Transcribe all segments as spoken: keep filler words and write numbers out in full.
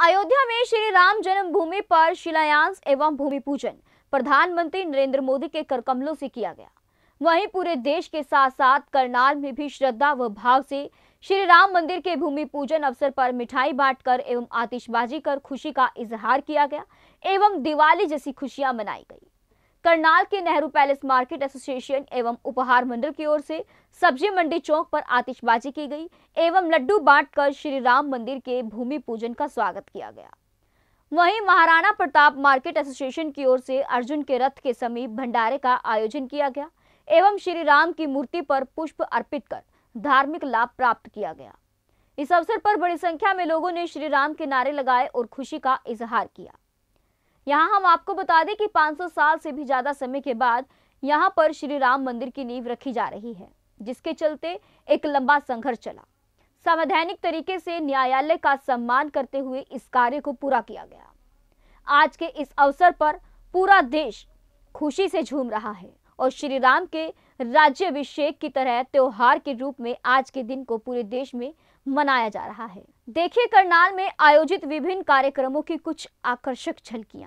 अयोध्या में श्री राम जन्मभूमि पर शिलान्यास एवं भूमि पूजन प्रधानमंत्री नरेंद्र मोदी के करकमलों से किया गया। वहीं पूरे देश के साथ साथ करनाल में भी श्रद्धा व भाव से श्री राम मंदिर के भूमि पूजन अवसर पर मिठाई बांटकर एवं आतिशबाजी कर खुशी का इजहार किया गया एवं दिवाली जैसी खुशियां मनाई गई। करनाल के नेहरू पैलेस मार्केट एसोसिएशन एवं उपहार मंडल की ओर से सब्जी मंडी चौक पर आतिशबाजी की गई एवं लड्डू बांटकर श्री राम मंदिर के भूमि पूजन का स्वागत किया गया। वहीं महाराणा प्रताप मार्केट एसोसिएशन की ओर से अर्जुन के रथ के समीप भंडारे का आयोजन किया गया एवं श्री राम की मूर्ति पर पुष्प अर्पित कर धार्मिक लाभ प्राप्त किया गया। इस अवसर पर बड़ी संख्या में लोगों ने श्री राम के नारे लगाए और खुशी का इजहार किया। यहाँ हम आपको बता दें कि पाँच सौ साल से भी ज्यादा समय के बाद यहाँ पर श्री राम मंदिर की नींव रखी जा रही है, जिसके चलते एक लंबा संघर्ष चला। संवैधानिक तरीके से न्यायालय का सम्मान करते हुए इस कार्य को पूरा किया गया। आज के इस अवसर पर पूरा देश खुशी से झूम रहा है और श्री राम के राज्याभिषेक की तरह त्योहार के रूप में आज के दिन को पूरे देश में मनाया जा रहा है। देखिए करनाल में आयोजित विभिन्न कार्यक्रमों की कुछ आकर्षक झलकियां।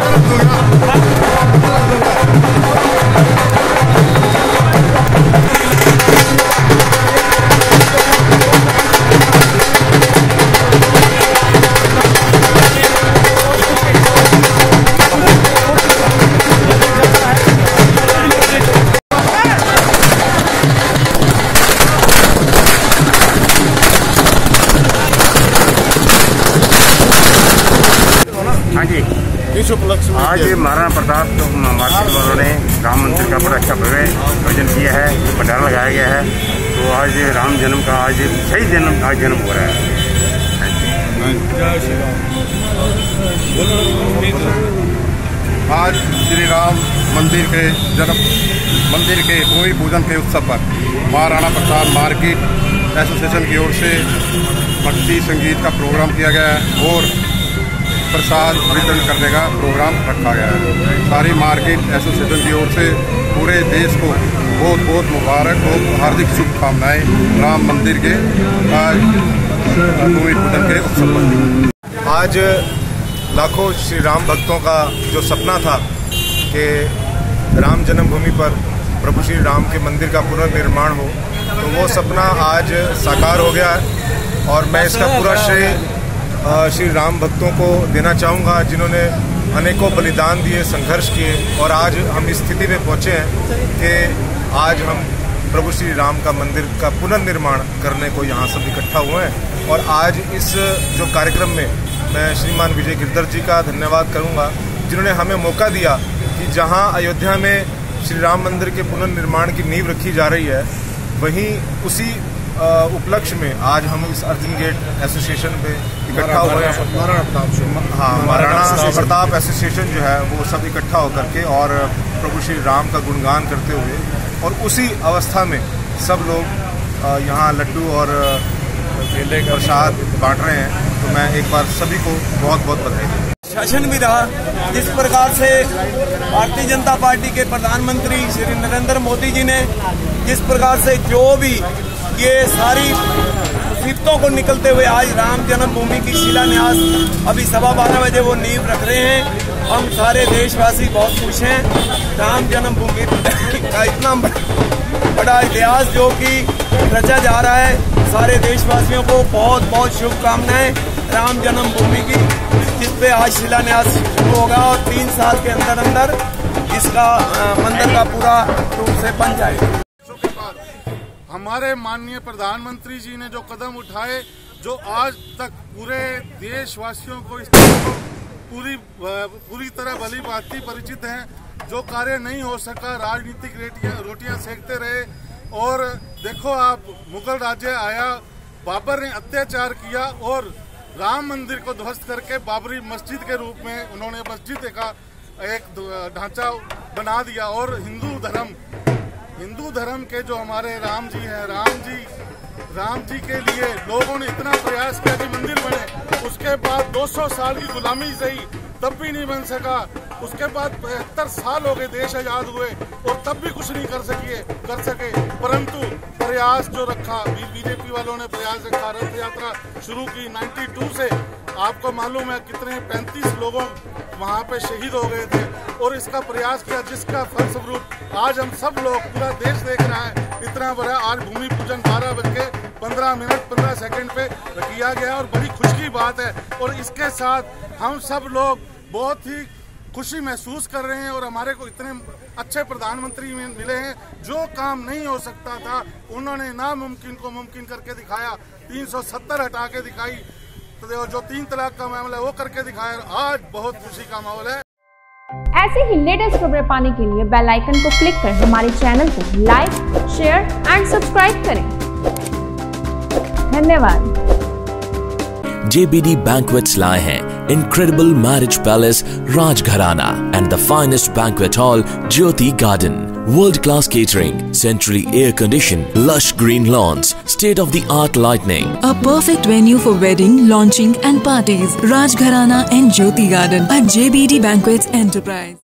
हाँ जी, इस उपलक्ष्य में आज महाराणा प्रताप मार्केट वालों ने राम मंदिर का बड़ा अच्छा भव्य आयोजन किया है, भंडारा लगाया गया है। तो आज राम जन्म का आज सही जन्म आज जन्म हो रहा है। आज श्री राम मंदिर के जन्म मंदिर के भूमि पूजन के उत्सव पर महाराणा प्रताप मार्केट एसोसिएशन की ओर से भक्ति संगीत का प्रोग्राम किया गया है और प्रसाद वितरण करने का प्रोग्राम रखा गया है। सारी मार्केट एसोसिएशन की ओर से पूरे देश को बहुत बहुत मुबारक और हार्दिक शुभकामनाएं राम मंदिर के आज भूमि पूजन के उत्सव पर। आज लाखों श्री राम भक्तों का जो सपना था कि राम जन्मभूमि पर प्रभु श्री राम के मंदिर का पुनर्निर्माण हो, तो वो सपना आज साकार हो गया है। और मैं इसका पूरा श्रेय श्री राम भक्तों को देना चाहूँगा, जिन्होंने अनेकों बलिदान दिए, संघर्ष किए और आज हम इस स्थिति में पहुँचे हैं कि आज हम प्रभु श्री राम का मंदिर का पुनर्निर्माण करने को यहाँ सब इकट्ठा हुए हैं। और आज इस जो कार्यक्रम में मैं श्रीमान विजय गिरधर जी का धन्यवाद करूँगा, जिन्होंने हमें मौका दिया कि जहाँ अयोध्या में श्री राम मंदिर के पुनर्निर्माण की नींव रखी जा रही है, वहीं उसी उपलक्ष्य में आज हम इस अर्जुन गेट एसोसिएशन पे इकट्ठा हुए हैं। महाराणा प्रताप हाँ महाराणा प्रताप एसोसिएशन जो है वो सब इकट्ठा होकर के और प्रभु श्री राम का गुणगान करते हुए और उसी अवस्था में सब लोग यहाँ लड्डू और केले का प्रसाद बांट रहे हैं। तो मैं एक बार सभी को बहुत बहुत बधाई दूँ। शासन भी रहा, जिस प्रकार से भारतीय जनता पार्टी के प्रधानमंत्री श्री नरेंद्र मोदी जी ने जिस प्रकार से जो भी ये सारी मुसीबतों को निकलते हुए आज राम जन्मभूमि की शिलान्यास अभी सवा बारह बजे वो नींव रख रहे हैं। हम सारे देशवासी बहुत खुश हैं। राम जन्मभूमि का इतना बड़ा इतिहास जो कि रचा जा रहा है, सारे देशवासियों को बहुत बहुत शुभकामनाएं राम जन्मभूमि की, जिस पे आज शिलान्यास शुरू होगा और तीन साल के अंदर अंदर इसका मंदिर का पूरा रूप से बन जाएगा। हमारे माननीय प्रधानमंत्री जी ने जो कदम उठाए, जो आज तक पूरे देशवासियों को इस पूरी पूरी तरह भली भांति परिचित हैं, जो कार्य नहीं हो सका राजनीतिक रोटियां सेकते रहे। और देखो आप, मुगल राज्य आया, बाबर ने अत्याचार किया और राम मंदिर को ध्वस्त करके बाबरी मस्जिद के रूप में उन्होंने मस्जिद का एक ढांचा बना दिया। और हिंदू धर्म हिंदू धर्म के जो हमारे राम जी हैं, राम जी राम जी के लिए लोगों ने इतना प्रयास किया कि मंदिर बने। उसके बाद दो सौ साल की गुलामी सही तब भी नहीं बन सका। उसके बाद बहत्तर साल हो गए देश आजाद हुए और तब भी कुछ नहीं कर सकिए कर सके। परंतु प्रयास जो रखा, बीजेपी वालों ने प्रयास रखा, रथ यात्रा शुरू की बानवे से। आपको मालूम है कितने पैंतीस लोगों वहाँ पे शहीद हो गए थे और इसका प्रयास किया, जिसका फलस्वरूप आज हम सब लोग, पूरा देश देख रहा है इतना बड़ा। आज भूमि पूजन बारह बज के पंद्रह मिनट पंद्रह सेकंड पे किया गया और बड़ी खुशी की बात है। और इसके साथ हम सब लोग बहुत ही खुशी महसूस कर रहे हैं और हमारे को इतने अच्छे प्रधानमंत्री मिले हैं। जो काम नहीं हो सकता था उन्होंने नामुमकिन को मुमकिन करके दिखाया। तीन सौ सत्तर हटा के दिखाई, तो जो तीन तलाक का मामला है वो करके दिखाया। आज बहुत खुशी का माहौल है। ऐसे ही लेटेस्ट खबरें पाने के लिए बेल आइकन को क्लिक कर हमारे चैनल को लाइक, शेयर एंड सब्सक्राइब करें। धन्यवाद। J B D Banquets लाए हैं incredible marriage palace Rajgharana and the finest banquet hall Jyoti Garden. World-class catering, centrally air-conditioned, lush green lawns, state-of-the-art lighting. A perfect venue for wedding, launching and parties. Rajgharana and Jyoti Garden at J B D Banquets Enterprise.